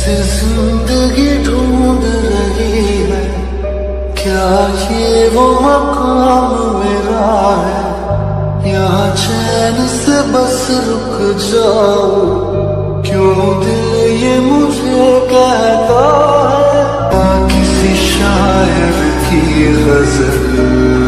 से जिंदगी ढूंढ रही है, क्या ये वो मकाम मेरा है? यहाँ चैन से बस रुक जाओ, क्यों दिल ये मुझे कहता है? किसी शायर की गजल